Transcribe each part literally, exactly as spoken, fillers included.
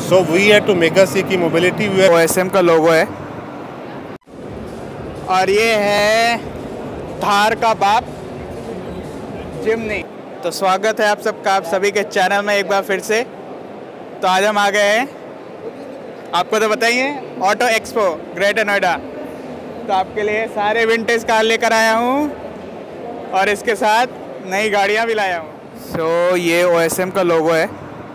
So we at Omega C की mobility O S M का logo है और ये है थार का बाप जिमनी। तो स्वागत है आप सबका आप सभी के चैनल में एक बार फिर से। तो आज हम आ गए हैं, आपको तो पता ही है, ऑटो एक्सपो ग्रेटर नोएडा। तो आपके लिए सारे विंटेज कार लेकर आया हूँ और इसके साथ नई गाड़ियाँ भी लाया हूँ। सो so, ये O S M का लोगो है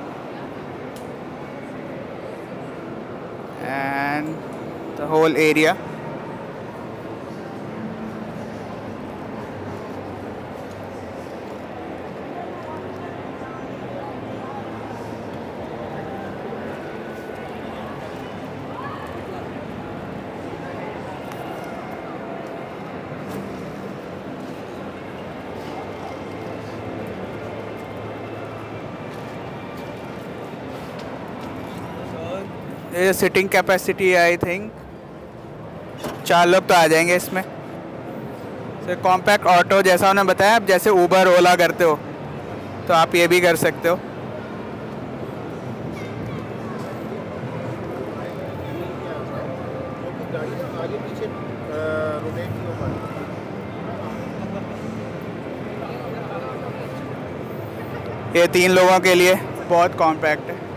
एंड द होल एरिया। ये सिटिंग कैपेसिटी है, आई थिंक चार लोग तो आ जाएंगे इसमें। तो कॉम्पैक्ट ऑटो, जैसा उन्होंने बताया, आप जैसे उबर ओला करते हो तो आप ये भी कर सकते हो। ये तीन लोगों के लिए बहुत कॉम्पैक्ट है।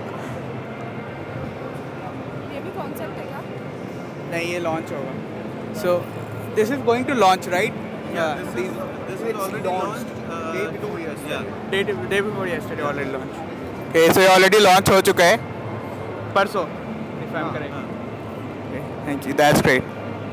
नहीं, ये लॉन्च होगा। So this is going to launch, right? Yeah, this is this is already launched uh, two years. Yeah. Day day before yesterday already launched. Okay, so ये already launch हो चुका है परसों, if I'm correct. Okay, thank you. That's great.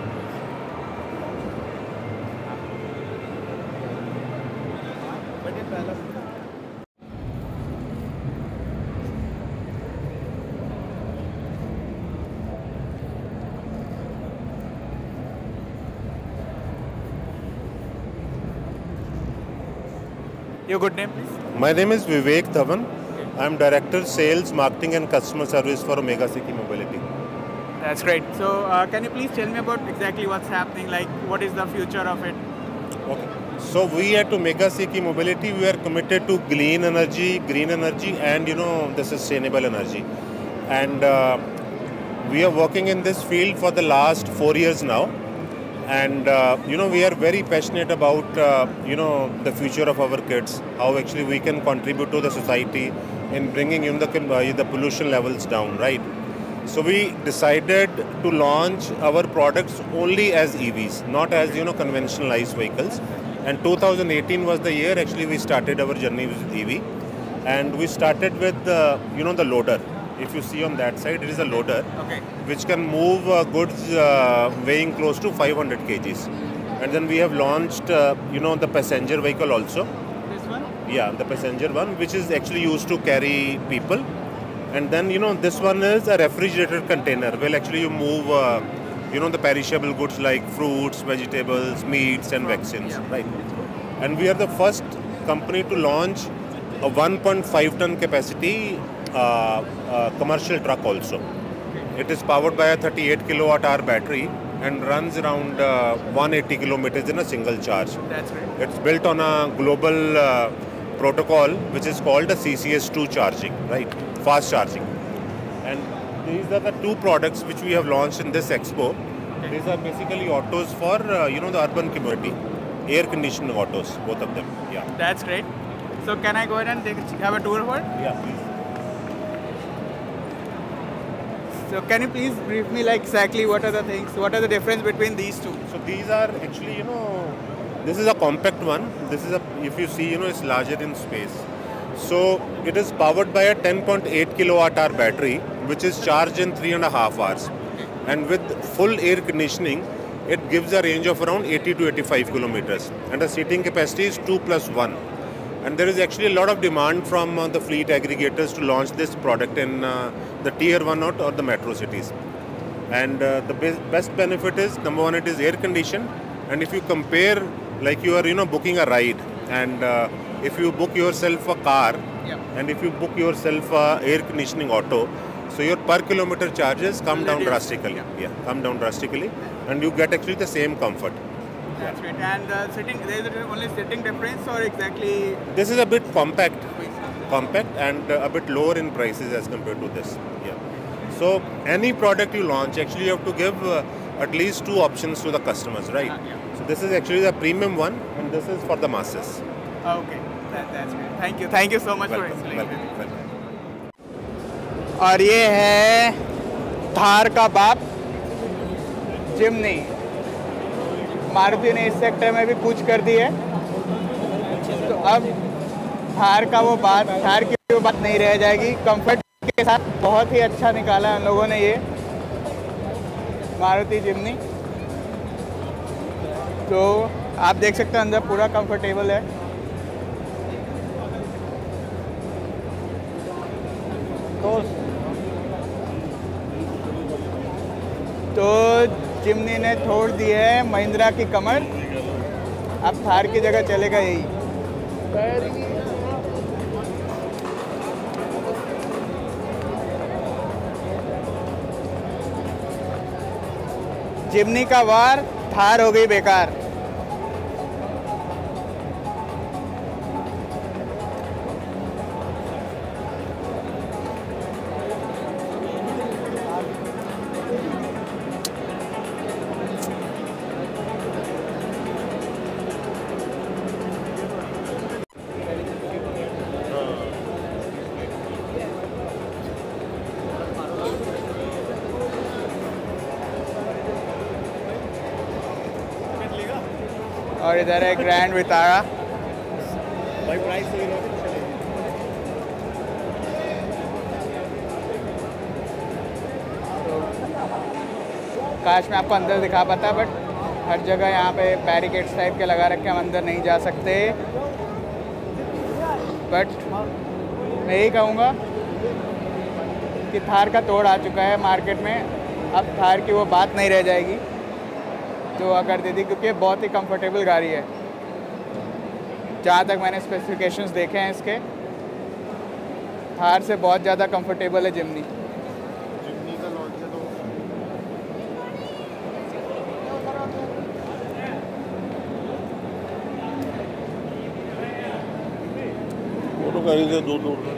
Your good name, please? My name is Vivek Dhawan. I am Director Sales, Marketing and Customer Service for Omega C Mobility. That's great. So uh, can you please tell me about exactly what's happening, like what is the future of it? Okay. So we at Omega C Mobility, we are committed to clean energy, green energy and you know the sustainable energy. And uh, we are working in this field for the last four years now. And uh, you know we are very passionate about uh, you know the future of our kids, how actually we can contribute to the society in bringing in the uh, the pollution levels down, right? So we decided to launch our products only as E Vs, not as you know conventional ICE vehicles. And two thousand eighteen was the year actually we started our journey with E V, and we started with uh, you know the loader. If you see on that side, it is a loader, okay, which can move uh, goods uh, weighing close to five hundred kilograms. And then we have launched, uh, you know, the passenger vehicle also. This one? Yeah, the passenger one, which is actually used to carry people. And then, you know, this one is a refrigerated container. Well, actually you move, uh, you know, the perishable goods like fruits, vegetables, meats and vaccines, yeah, right? And we are the first company to launch a one point five ton capacity Uh, uh, commercial truck also. It is powered by a thirty-eight kilowatt hour battery and runs around uh, one hundred eighty kilometers in a single charge. That's right. It's built on a global uh, protocol which is called the C C S two charging, right? Fast charging. And these are the two products which we have launched in this expo. Okay. These are basically autos for uh, you know the urban community, air conditioning autos, both of them. Yeah. That's great. So can I go ahead and take, have a tour for it? Yeah, please. So can you please brief me like exactly what are the things, what are the difference between these two? So these are actually, you know, this is a compact one. This is a, if you see, you know, it's larger in space. So it is powered by a ten point eight kilowatt hour battery, which is charged in three and a half hours. And with full air conditioning, it gives a range of around eighty to eighty-five kilometers. And the seating capacity is two plus one. And there is actually a lot of demand from uh, the fleet aggregators to launch this product in uh, the tier one or the metro cities. And uh, the be best benefit is, number one, it is air conditioned. And if you compare, like you are, you know, booking a ride, and uh, if you book yourself a car, yeah, and if you book yourself a air conditioning auto, so your per kilometer charges come down drastically. Yeah. yeah, come down drastically, and you get actually the same comfort. That's great. And uh, sitting, there is only sitting difference or exactly? This is a bit compact. compact and uh, a bit lower in prices as compared to this. Yeah. So any product you launch, actually you have to give uh, at least two options to the customers, right? Uh, yeah. So this is actually the premium one, and this is for the masses. Okay, that, that's great. Thank you. Thank you so much for Welcome, explaining. welcome, welcome. और ये है थार का बाप Jimny. Maruti ने इस sector में भी कूच कर दी है, तो अब थार का वो बात थार की वो बात नहीं रह जाएगी। कंफर्ट के साथ बहुत ही अच्छा निकाला है उन लोगों ने ये मारुति जिम्नी। तो आप देख सकते हैं अंदर पूरा कंफर्टेबल है। तो तो जिम्नी ने छोड़ दी है महिंद्रा की कमर, अब थार की जगह चलेगा यही। जिम्नी का वार, थार हो गई बेकार। और इधर है ग्रैंड विटारा। भाई प्राइस सही रहो। काश मैं आपको अंदर दिखा पाता, बट हर जगह यहाँ पे बैरिकेड्स टाइप के लगा रखे, हम अंदर नहीं जा सकते। बट मैं यही कहूँगा कि थार का तोड़ आ चुका है मार्केट में, अब थार की वो बात नहीं रह जाएगी जो अगर दे दी, क्योंकि बहुत ही कंफर्टेबल गाड़ी है। जहाँ तक मैंने स्पेसिफिकेशंस देखे हैं इसके, थार से बहुत ज़्यादा कंफर्टेबल है जिम्नी। जिम्नी का लॉन्च है तो दोनों गाड़ी से दो दो